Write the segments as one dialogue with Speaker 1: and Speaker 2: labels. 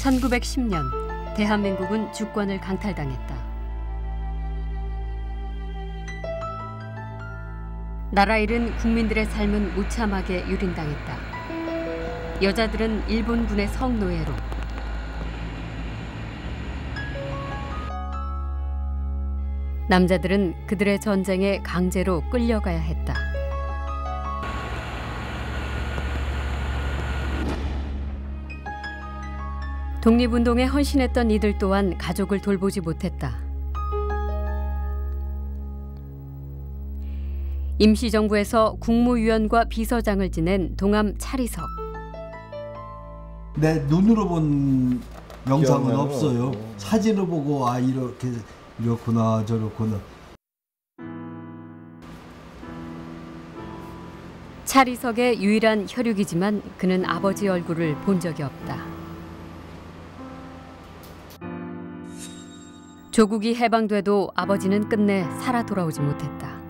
Speaker 1: 1910년 대한민국은 주권을 강탈당했다. 나라 잃은 국민들의 삶은 무참하게 유린당했다. 여자들은 일본군의 성노예로, 남자들은 그들의 전쟁에 강제로 끌려가야 했다. 독립운동에 헌신했던 이들 또한 가족을 돌보지 못했다. 임시정부에서 국무위원과 비서장을 지낸 동암 차리석.
Speaker 2: 내 눈으로 본 영상은 없어요. 사진을 보고 아 이렇구나 저렇구나.
Speaker 1: 차리석의 유일한 혈육이지만 그는 아버지 얼굴을 본 적이 없다. 조국이 해방돼도 아버지는 끝내 살아 돌아오지 못했다.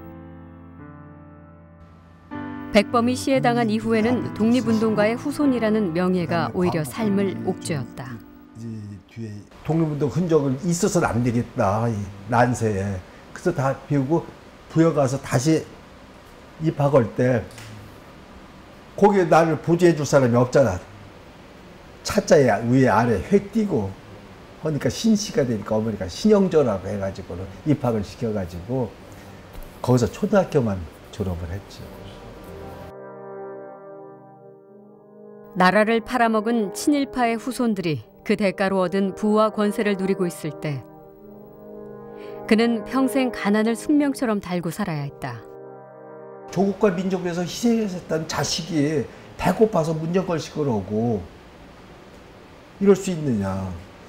Speaker 1: 백범이 시해당한 이후에는 독립운동가의 후손이라는 명예가 오히려 삶을 옥죄었다.
Speaker 2: 독립운동 흔적은 있어서는 안 되겠다, 이 난세에. 그래서 다 비우고 부여가서 다시 입학 올 때 거기에 나를 보조해 줄 사람이 없잖아. 차자에 위에 아래 획 띄고 하니까 신씨가 되니까 어머니가 신영조라고 해가지고 입학을 시켜가지고 거기서 초등학교만 졸업을 했죠.
Speaker 1: 나라를 팔아먹은 친일파의 후손들이 그 대가로 얻은 부와 권세를 누리고 있을 때 그는 평생 가난을 숙명처럼 달고 살아야 했다.
Speaker 2: 조국과 민족을 위해서 희생했던 자식이 배고파서 문정걸식을 하고 이럴 수 있느냐.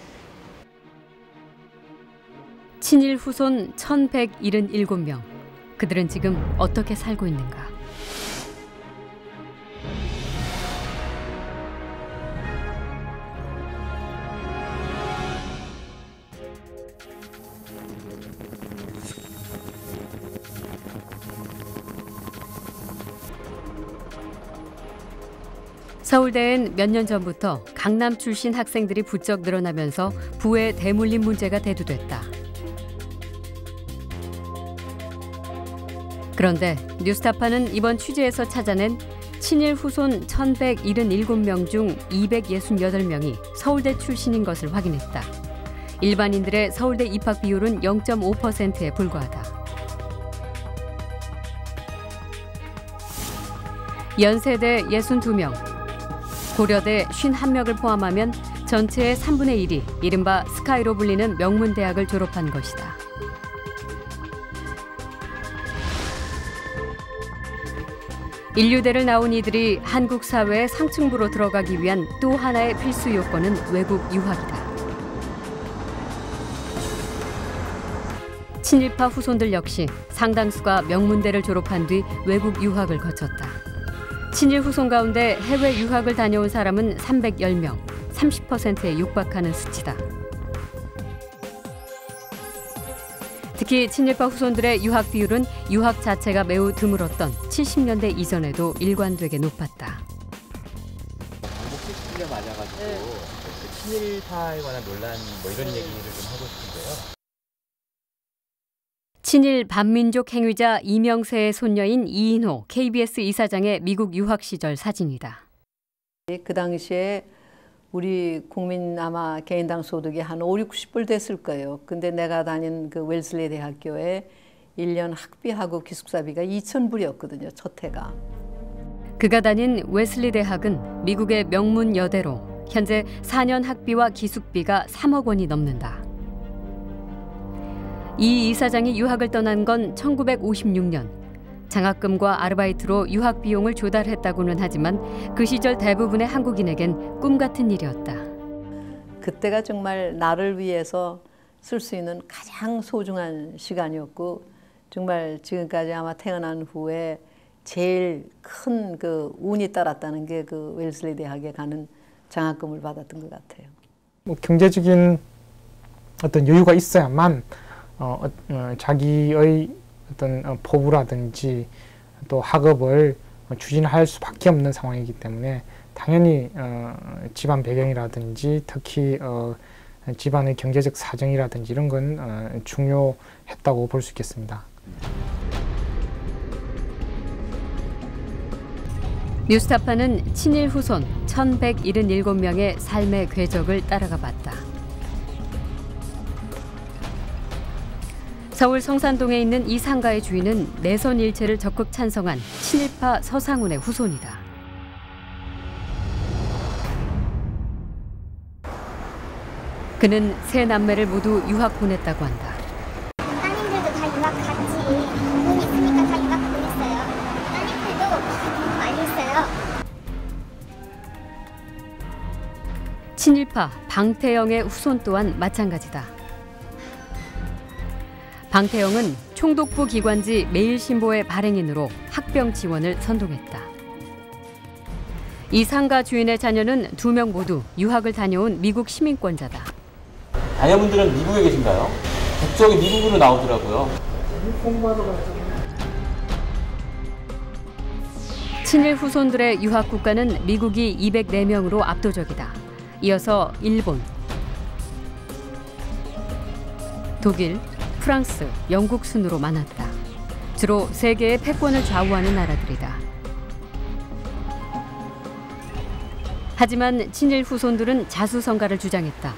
Speaker 1: 친일 후손 1177명. 그들은 지금 어떻게 살고 있는가? 서울대엔 몇 년 전부터 강남 출신 학생들이 부쩍 늘어나면서 부의 대물림 문제가 대두됐다. 그런데 뉴스타파는 이번 취재에서 찾아낸 친일 후손 1177명 중 268명이 서울대 출신인 것을 확인했다. 일반인들의 서울대 입학 비율은 0.5%에 불과하다. 연세대 62명, 고려대 51명을 포함하면 전체의 3분의 1이 이른바 스카이로 불리는 명문대학을 졸업한 것이다. 인류대를 나온 이들이 한국 사회의 상층부로 들어가기 위한 또 하나의 필수 요건은 외국 유학이다. 친일파 후손들 역시 상당수가 명문대를 졸업한 뒤 외국 유학을 거쳤다. 친일 후손 가운데 해외 유학을 다녀온 사람은 310명, 30%에 육박하는 수치다. 특히 친일파 후손들의 유학 비율은 유학 자체가 매우 드물었던 70년대 이전에도 일관되게 높았다.
Speaker 3: 목소리에 맞아가지고 친일파에 관한 논란 이런 얘기를 좀 하고 싶은데요.
Speaker 1: 친일 반민족 행위자 이명세의 손녀인 이인호 KBS 이사장의 미국 유학 시절 사진이다.
Speaker 4: 그 당시에 우리 국민 아마 개인당 소득이 한 5, 60불 됐을 거예요. 근데 내가 다닌 그 웰슬리 대학교에 1년 학비하고 기숙사비가 2,000불이었거든요. 첫 해가.
Speaker 1: 그가 다닌 웨슬리 대학은 미국의 명문 여대로 현재 4년 학비와 기숙비가 3억 원이 넘는다. 이 이사장이 유학을 떠난 건 1956년. 장학금과 아르바이트로 유학 비용을 조달했다고는 하지만 그 시절 대부분의 한국인에겐 꿈 같은 일이었다.
Speaker 4: 그때가 정말 나를 위해서 쓸 수 있는 가장 소중한 시간이었고 정말 지금까지 아마 태어난 후에 제일 큰 그 운이 따랐다는 게 그 웰슬리 대학에 가는 장학금을 받았던 것 같아요.
Speaker 5: 경제적인 어떤 여유가 있어야만 자기의 어떤 포부라든지 또 학업을 추진할 수밖에 없는 상황이기 때문에 당연히 집안 배경이라든지 특히 집안의 경제적 사정이라든지 이런 건 중요했다고 볼 수 있겠습니다.
Speaker 1: 뉴스타파는 친일 후손 1177명의 삶의 궤적을 따라가 봤다. 서울 성산동에 있는 이 상가의 주인은 내선 일체를 적극 찬성한 친일파 서상훈의 후손이다. 그는 세 남매를 모두 유학 보냈다고 한다.
Speaker 6: 따님들도 다 유학 갔지. 돈 있으니까 다 유학 보냈어요. 따님들도 많이 했어요.
Speaker 1: 친일파 방태영의 후손 또한 마찬가지다. 방태영은 총독부 기관지 매일신보의 발행인으로 학병 지원을 선동했다. 이 상가 주인의 자녀는 2명 모두 유학을 다녀온 미국 시민권자다.
Speaker 3: 자녀분들은 미국에 계신가요? 국적이 미국으로 나오더라고요.
Speaker 1: 친일 후손들의 유학 국가는 미국이 204명으로 압도적이다. 이어서 일본, 독일, 프랑스, 영국 순으로 많았다. 주로 세계의 패권을 좌우하는 나라들이다. 하지만 친일 후손들은 자수성가를 주장했다.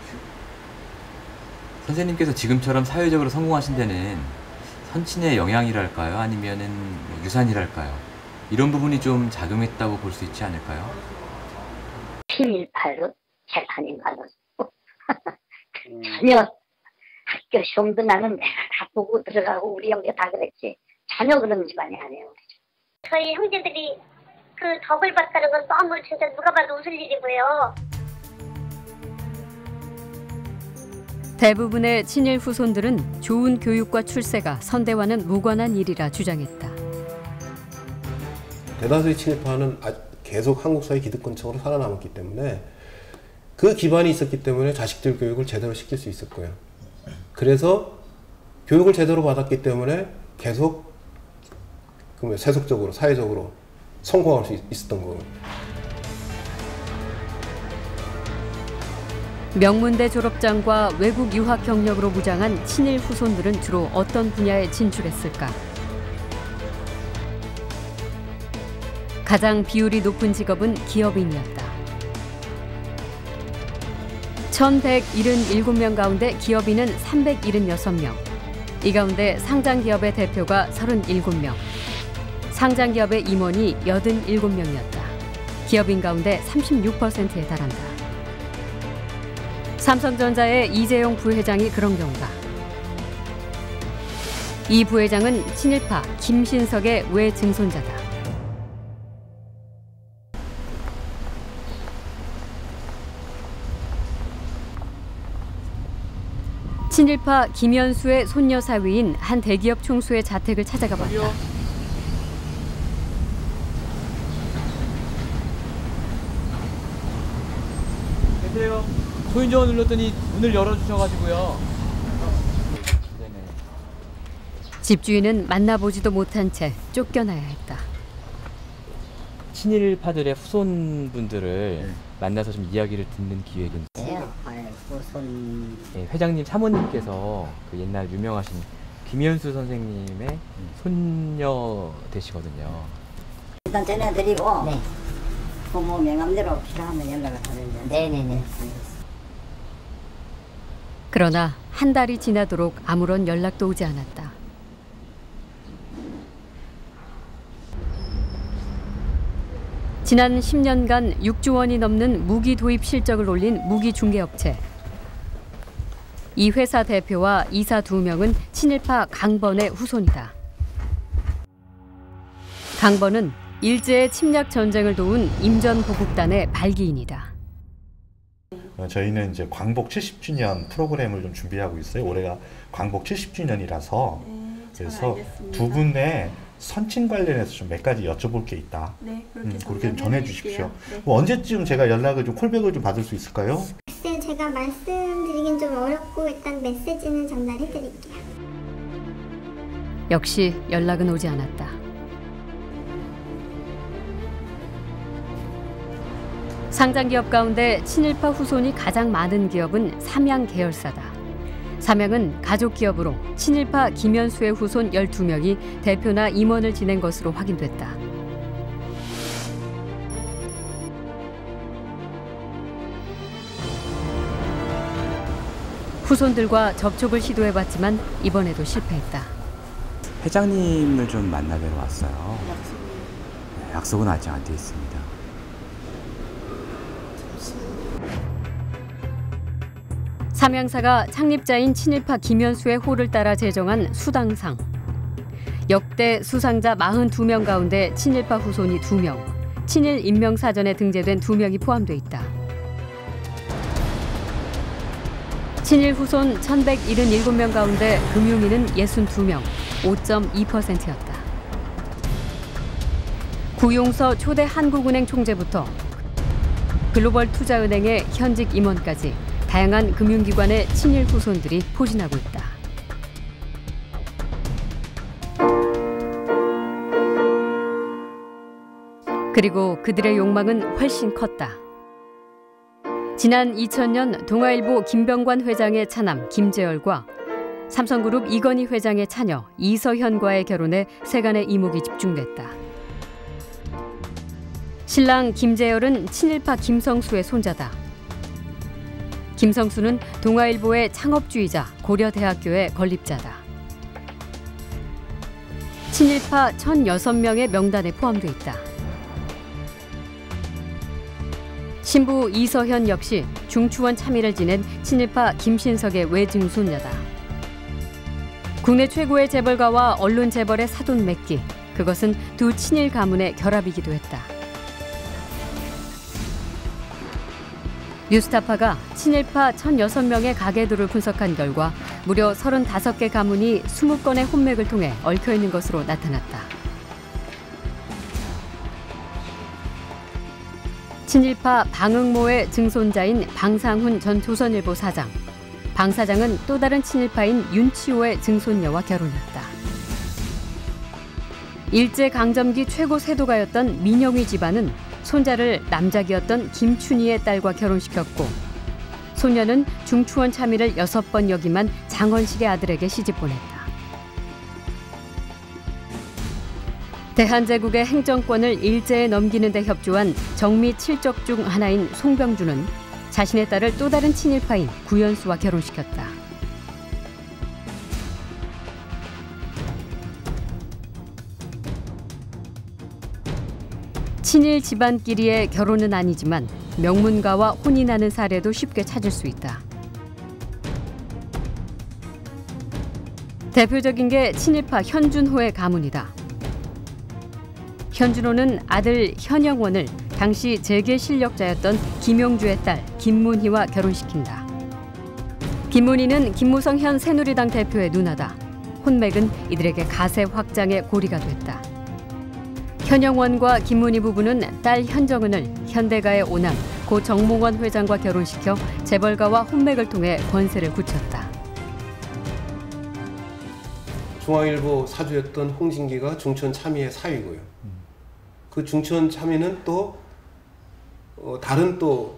Speaker 7: 선생님께서 지금처럼 사회적으로 성공하신 데는 선친의 영향이랄까요? 아니면은 유산이랄까요? 이런 부분이 좀 작용했다고 볼 수 있지 않을까요?
Speaker 8: 친일파로 재판인가는 전혀 학교 시험도 나는 내가 다 보고 들어가고 우리 형제 다 그랬지. 전혀 그런 집안이 아니에요.
Speaker 6: 저희 형제들이 그 덕을 봤다는 건 너무 진짜 누가 봐도 웃을 일이고요.
Speaker 1: 대부분의 친일 후손들은 좋은 교육과 출세가 선대와는 무관한 일이라 주장했다.
Speaker 9: 대다수의 친일파는 계속 한국 사회 기득권층으로 살아남았기 때문에 그 기반이 있었기 때문에 자식들 교육을 제대로 시킬 수 있을 거예요. 그래서 교육을 제대로 받았기 때문에 계속 세속적으로 사회적으로 성공할 수 있었던 거예요.
Speaker 1: 명문대 졸업장과 외국 유학 경력으로 무장한 친일 후손들은 주로 어떤 분야에 진출했을까? 가장 비율이 높은 직업은 기업인이었다. 1177명 가운데 기업인은 376명. 이 가운데 상장기업의 대표가 37명. 상장기업의 임원이 87명이었다. 기업인 가운데 36%에 달한다. 삼성전자의 이재용 부회장이 그런 경우다. 이 부회장은 친일파 김신석의 외증손자다. 친일파 김현수의 손녀 사위인 한 대기업 총수의 자택을 찾아가 봤다.
Speaker 3: 계세요. 초인종을 눌렀더니 문을 열어주셔가지고요. 네네.
Speaker 1: 집주인은 만나보지도 못한 채 쫓겨나야 했다.
Speaker 3: 친일파들의 후손분들을 만나서 좀 이야기를 듣는 기획인데
Speaker 8: 후손
Speaker 3: 네, 회장님 사모님께서 그 옛날 유명하신 김현수 선생님의 손녀 되시거든요.
Speaker 8: 일단 전해드리고 네. 부모 명함대로 필요하면 연락을 하는데 네네네.
Speaker 1: 그러나 한 달이 지나도록 아무런 연락도 오지 않았다. 지난 10년간 6조 원이 넘는 무기 도입 실적을 올린 무기 중개업체. 이 회사 대표와 이사 2명은 친일파 강번의 후손이다. 강번은 일제의 침략 전쟁을 도운 임전보국단의 발기인이다.
Speaker 10: 저희는 이제 광복 70주년 프로그램을 좀 준비하고 있어요. 올해가 광복 70주년이라서 그래서 알겠습니다. 두 분의 선친 관련해서 좀 몇 가지 여쭤볼 게 있다. 네, 그렇게 좀 전해 주십시오. 네. 뭐 언제쯤 제가 연락을 좀 콜백을 좀 받을 수 있을까요?
Speaker 6: 글쎄 제가 말씀드리긴 좀 어렵고 일단 메시지는 전달해 드릴게요.
Speaker 1: 역시 연락은 오지 않았다. 상장기업 가운데 친일파 후손이 가장 많은 기업은 삼양 계열사다. 삼양은 가족기업으로 친일파 김현수의 후손 12명이 대표나 임원을 지낸 것으로 확인됐다. 후손들과 접촉을 시도해봤지만 이번에도 실패했다.
Speaker 11: 회장님을 좀 만나뵈러 왔어요. 약속은 아직 안 돼 있습니다.
Speaker 1: 삼양사가 창립자인 친일파 김현수의 호를 따라 제정한 수당상. 역대 수상자 42명 가운데 친일파 후손이 2명, 친일 인명사전에 등재된 2명이 포함돼 있다. 친일 후손 1,177명 가운데 금융인은 62명, 5.2%였다. 구용서 초대 한국은행 총재부터 글로벌 투자은행의 현직 임원까지 다양한 금융기관의 친일 후손들이 포진하고 있다. 그리고 그들의 욕망은 훨씬 컸다. 지난 2000년 동아일보 김병관 회장의 차남 김재열과 삼성그룹 이건희 회장의 차녀 이서현과의 결혼에 세간의 이목이 집중됐다. 신랑 김재열은 친일파 김성수의 손자다. 김성수는 동아일보의 창업주이자 고려대학교의 건립자다. 친일파 1,006명의 명단에 포함돼 있다. 신부 이서현 역시 중추원 참의를 지낸 친일파 김신석의 외증손녀다. 국내 최고의 재벌가와 언론 재벌의 사돈 맺기, 그것은 두 친일 가문의 결합이기도 했다. 뉴스타파가 친일파 1,006명의 가계도를 분석한 결과 무려 35개 가문이 20건의 혼맥을 통해 얽혀있는 것으로 나타났다. 친일파 방응모의 증손자인 방상훈 전 조선일보 사장. 방 사장은 또 다른 친일파인 윤치호의 증손녀와 결혼했다. 일제강점기 최고 세도가였던 민영휘 집안은 손자를 남작이었던 김춘희의 딸과 결혼시켰고, 소녀는 중추원 참의를 6번 역임한 장원식의 아들에게 시집 보냈다. 대한제국의 행정권을 일제에 넘기는 데 협조한 정미 7적 중 하나인 송병주는 자신의 딸을 또 다른 친일파인 구연수와 결혼시켰다. 친일 집안끼리의 결혼은 아니지만 명문가와 혼이 나는 사례도 쉽게 찾을 수 있다. 대표적인 게 친일파 현준호의 가문이다. 현준호는 아들 현영원을 당시 재계 실력자였던 김용주의 딸 김문희와 결혼시킨다. 김문희는 김무성 현 새누리당 대표의 누나다. 혼맥은 이들에게 가세 확장의 고리가 됐다. 현영원과 김문희 부부는 딸 현정은을 현대가의 오남 고 정몽원 회장과 결혼시켜 재벌가와 혼맥을 통해 권세를 굳혔다.
Speaker 9: 중앙일보 사주였던 홍진기가 중천 참의의 사위고요. 그 중천 참의는 또 다른 또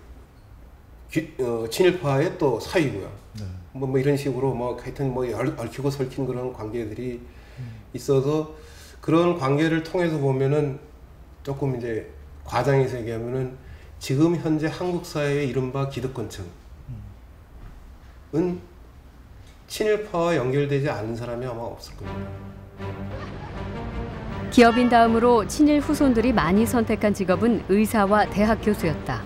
Speaker 9: 친일파의 또 사위고요. 네. 뭐 이런 식으로 뭐 하여튼 뭐 얽히고 설킨 그런 관계들이 있어서 그런 관계를 통해서 보면은 조금 이제 과장해서 얘기하면은 지금 현재 한국 사회의 이른바 기득권층은 친일파와 연결되지 않은 사람이 아마 없을 겁니다.
Speaker 1: 기업인 다음으로 친일 후손들이 많이 선택한 직업은 의사와 대학 교수였다.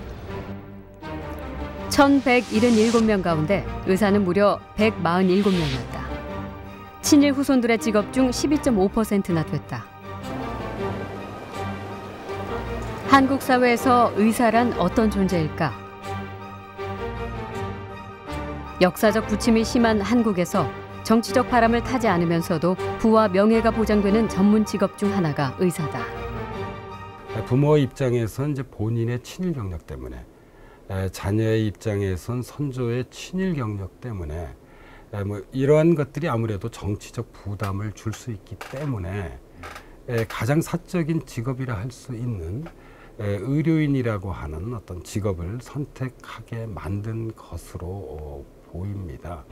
Speaker 1: 1,177명 가운데 의사는 무려 147명이었다. 친일 후손들의 직업 중 12.5%나 됐다. 한국 사회에서 의사란 어떤 존재일까? 역사적 부침이 심한 한국에서 정치적 바람을 타지 않으면서도 부와 명예가 보장되는 전문 직업 중 하나가 의사다.
Speaker 12: 부모 입장에선 이제 본인의 친일 경력 때문에, 자녀의 입장에선 선조의 친일 경력 때문에 뭐 이러한 것들이 아무래도 정치적 부담을 줄 수 있기 때문에 가장 사적인 직업이라 할 수 있는 의료인이라고 하는 어떤 직업을 선택하게 만든 것으로 보입니다.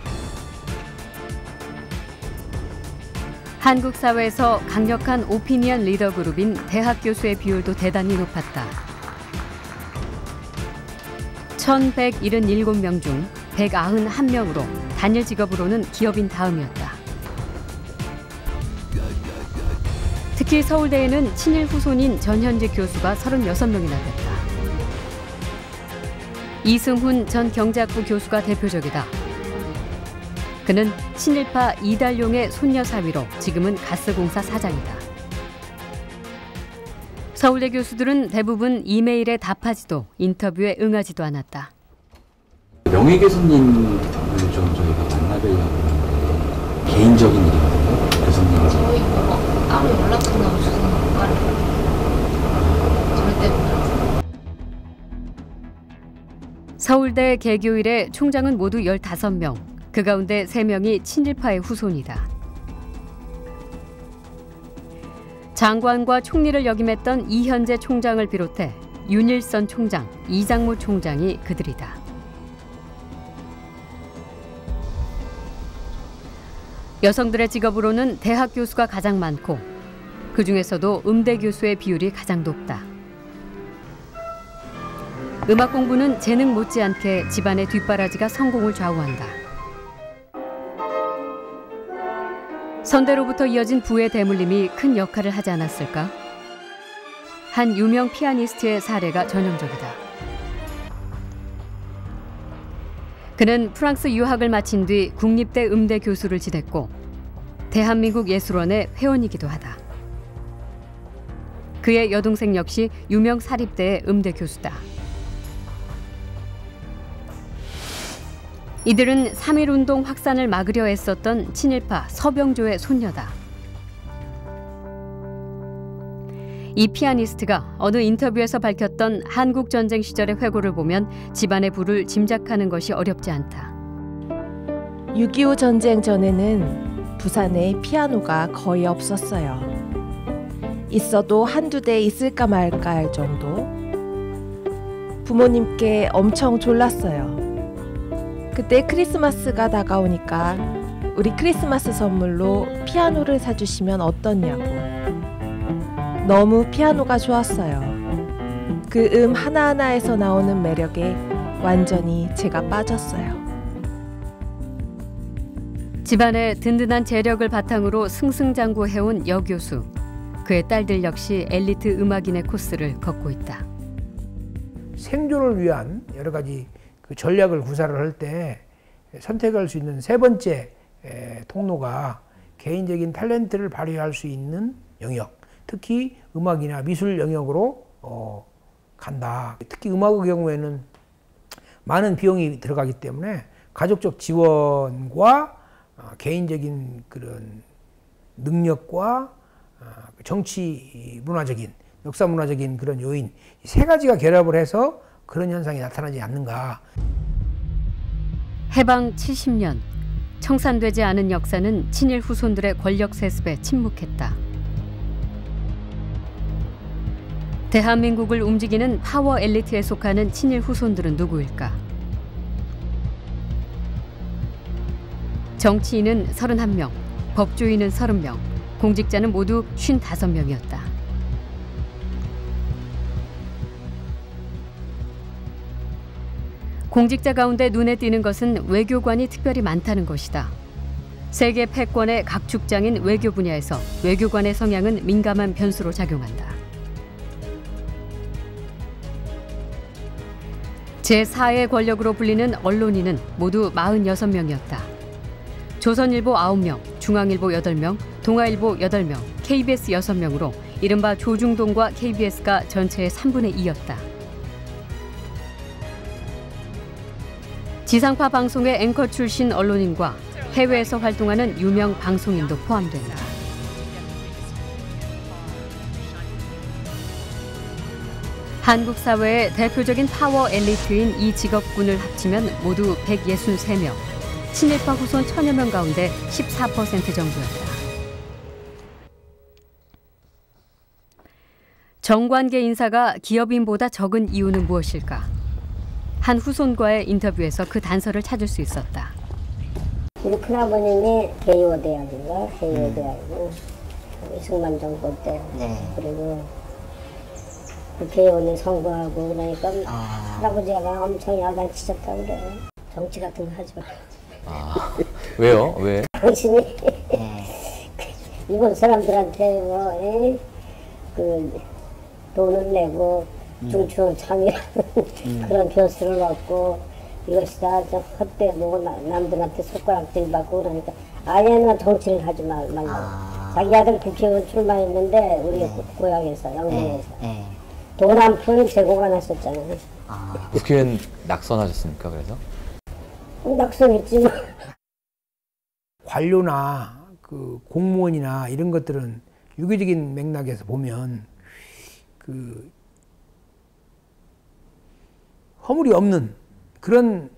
Speaker 1: 한국 사회에서 강력한 오피니언 리더 그룹인 대학 교수의 비율도 대단히 높았다. 1,177명 중 191명으로 단일 직업으로는 기업인 다음이었다. 특히 서울대에는 친일 후손인 전현직 교수가 36명이나 됐다. 이승훈 전 경제학부 교수가 대표적이다. 그는 친일파 이달용의 손녀 사위로 지금은 가스공사 사장이다. 서울대 교수들은 대부분 이메일에 답하지도 인터뷰에 응하지도 않았다.
Speaker 11: 명예교수님을 좀 저희가 만나뵈려고 하는데 개인적인 일이거든요. 교수님.
Speaker 13: 저희 따로 연락 끝나고 주소는 못 가요. 절대 못 가요.
Speaker 1: 서울대 개교 이래 총장은 모두 15명. 그 가운데 3명이 친일파의 후손이다. 장관과 총리를 역임했던 이현재 총장을 비롯해 윤일선 총장, 이장무 총장이 그들이다. 여성들의 직업으로는 대학 교수가 가장 많고 그중에서도 음대 교수의 비율이 가장 높다. 음악 공부는 재능 못지않게 집안의 뒷바라지가 성공을 좌우한다. 선대로부터 이어진 부의 대물림이 큰 역할을 하지 않았을까? 한 유명 피아니스트의 사례가 전형적이다. 그는 프랑스 유학을 마친 뒤 국립대 음대 교수를 지냈고 대한민국 예술원의 회원이기도 하다. 그의 여동생 역시 유명 사립대의 음대 교수다. 이들은 3.1운동 확산을 막으려 애썼던 친일파 서병조의 손녀다. 이 피아니스트가 어느 인터뷰에서 밝혔던 한국 전쟁 시절의 회고를 보면 집안의 부를 짐작하는 것이 어렵지 않다.
Speaker 14: 6.25 전쟁 전에는 부산에 피아노가 거의 없었어요. 있어도 한두 대 있을까 말까 할 정도. 부모님께 엄청 졸랐어요. 그때 크리스마스가 다가오니까 우리 크리스마스 선물로 피아노를 사주시면 어떻냐고. 너무 피아노가 좋았어요. 그 하나하나에서 나오는 매력에 완전히 제가 빠졌어요.
Speaker 1: 집안의 든든한 재력을 바탕으로 승승장구해온 여교수. 그의 딸들 역시 엘리트 음악인의 코스를 걷고 있다.
Speaker 15: 생존을 위한 여러 가지 그 전략을 구사를 할 때 선택할 수 있는 세 번째 통로가 개인적인 탤런트를 발휘할 수 있는 영역, 특히 음악이나 미술 영역으로 간다. 특히 음악의 경우에는 많은 비용이 들어가기 때문에 가족적 지원과 개인적인 그런 능력과 정치 문화적인, 역사 문화적인 그런 요인, 세 가지가 결합을 해서 그런 현상이 나타나지 않는가.
Speaker 1: 해방 70년, 청산되지 않은 역사는 친일 후손들의 권력 세습에 침묵했다. 대한민국을 움직이는 파워 엘리트에 속하는 친일 후손들은 누구일까? 정치인은 31명, 법조인은 30명, 공직자는 모두 55명이었다. 공직자 가운데 눈에 띄는 것은 외교관이 특별히 많다는 것이다. 세계 패권의 각 축장인 외교 분야에서 외교관의 성향은 민감한 변수로 작용한다. 제4의 권력으로 불리는 언론인은 모두 46명이었다. 조선일보 9명, 중앙일보 8명, 동아일보 8명, KBS 6명으로 이른바 조중동과 KBS가 전체의 3분의 2였다. 지상파 방송의 앵커 출신 언론인과 해외에서 활동하는 유명 방송인도 포함된다. 한국 사회의 대표적인 파워 엘리트인 이 직업군을 합치면 모두 163명, 친일파 후손 1000여 명 가운데 14% 정도였다. 정관계 인사가 기업인보다 적은 이유는 무엇일까? 한 후손과의 인터뷰에서 그 단서를 찾을 수 있었다.
Speaker 8: 우리 큰아버님이 개요대학인가? 개요대학이고 이승만 정부 때. 그리고 그 개요는 선거하고 그러니까 할아버지가 엄청 야단치셨다고 그래. 정치 같은 거 하지 마.
Speaker 7: 왜요? 왜?
Speaker 8: 당신이 일본 사람들한테 그 돈을 내고 중추 참여하는 그런 변수를 얻고 이것이 다 헛되고 뭐 남들한테 손가락질 받고 그러니까 아예는 정치를 하지 말라고. 자기 아들 국회의원 출마했는데 우리 고향에서 영동에서 돈 한 푼 제공 안 했었잖아요.
Speaker 7: 국회의원 낙선하셨습니까? 그래서?
Speaker 8: 낙선했지 뭐.
Speaker 15: 관료나 그 공무원이나 이런 것들은 유교적인 맥락에서 보면 그 허물이 없는 그런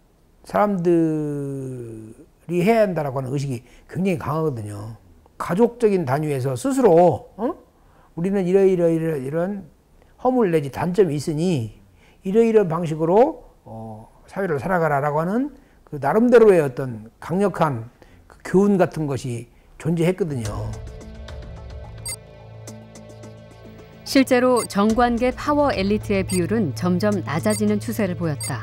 Speaker 15: 사람들이 해야 한다라고 하는 의식이 굉장히 강하거든요. 가족적인 단위에서 스스로 우리는 이런 허물 내지 단점이 있으니 이러이러한 방식으로 사회를 살아가라라고 하는 그 나름대로의 어떤 강력한 그 교훈 같은 것이 존재했거든요.
Speaker 1: 실제로 정관계 파워 엘리트의 비율은 점점 낮아지는 추세를 보였다.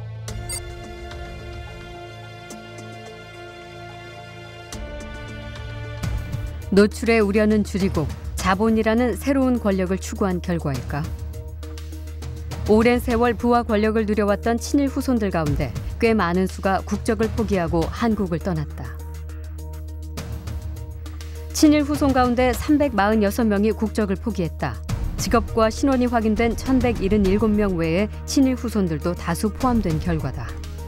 Speaker 1: 노출의 우려는 줄이고 자본이라는 새로운 권력을 추구한 결과일까? 오랜 세월 부와 권력을 누려왔던 친일 후손들 가운데 꽤 많은 수가 국적을 포기하고 한국을 떠났다. 친일 후손 가운데 346명이 국적을 포기했다. 직업과 신원이 확인된 1177명 외에 친일 후손들도 다수 포함된 결과다.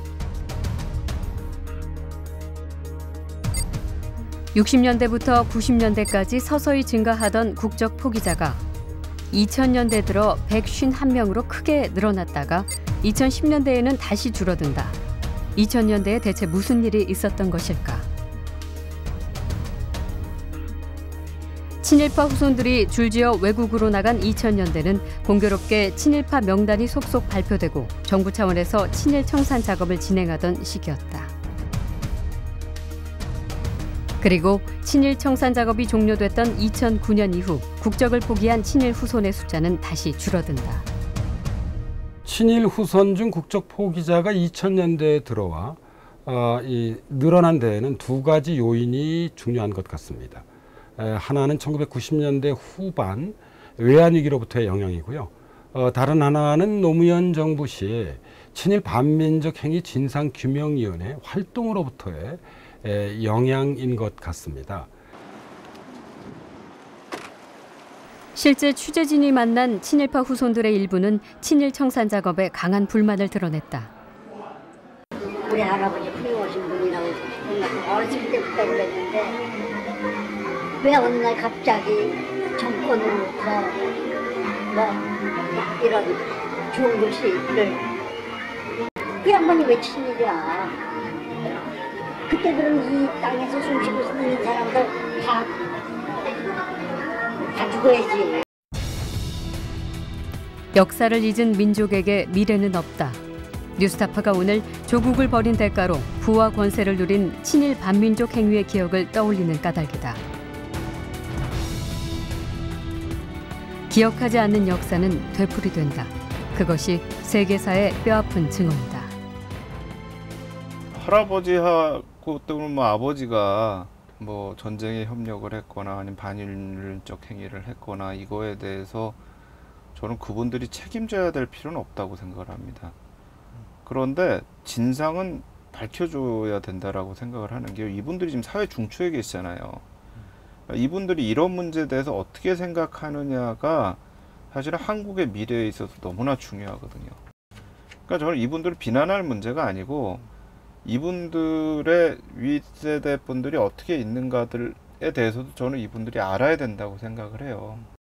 Speaker 1: 60년대부터 90년대까지 서서히 증가하던 국적 포기자가 2000년대 들어 151명으로 크게 늘어났다가 2010년대에는 다시 줄어든다. 2000년대에 대체 무슨 일이 있었던 것일까? 친일파 후손들이 줄지어 외국으로 나간 2000년대는 공교롭게 친일파 명단이 속속 발표되고 정부 차원에서 친일 청산 작업을 진행하던 시기였다. 그리고 친일 청산 작업이 종료됐던 2009년 이후 국적을 포기한 친일 후손의 숫자는 다시 줄어든다.
Speaker 12: 친일 후손 중 국적 포기자가 2000년대에 들어와 늘어난 데에는 두 가지 요인이 중요한 것 같습니다. 하나는 1990년대 후반 외환위기로부터의 영향이고요. 다른 하나는 노무현 정부 시에 친일 반민족 행위 진상규명위원회 활동으로부터의 영향인 것 같습니다.
Speaker 1: 실제 취재진이 만난 친일파 후손들의 일부는 친일 청산 작업에 강한 불만을 드러냈다.
Speaker 8: 우리 할아버지 훌륭하신 분이라고 어렸을 때부터 그랬는데 왜 어느 날 갑자기 정권으로부터 이런 좋은 글씨를 그 양반이 왜 친일이야? 그때들은 이 땅에서 숨쉬고 있는 사람들 다 죽어야지.
Speaker 1: 역사를 잊은 민족에게 미래는 없다. 뉴스타파가 오늘 조국을 버린 대가로 부와 권세를 누린 친일 반민족 행위의 기억을 떠올리는 까닭이다. 기억하지 않는 역사는 되풀이된다. 그것이 세계사의 뼈아픈 증언이다.
Speaker 16: 할아버지하고 또는 뭐 아버지가 뭐 전쟁에 협력을 했거나 아니면 반일적 행위를 했거나 이거에 대해서 저는 그분들이 책임져야 될 필요는 없다고 생각을 합니다. 그런데 진상은 밝혀줘야 된다라고 생각을 하는 게 이분들이 지금 사회 중추에 계시잖아요. 이분들이 이런 문제에 대해서 어떻게 생각하느냐가 사실은 한국의 미래에 있어서 너무나 중요하거든요. 그러니까 저는 이분들을 비난할 문제가 아니고 이분들의 윗세대 분들이 어떻게 있는가들에 대해서도 저는 이분들이 알아야 된다고 생각을 해요.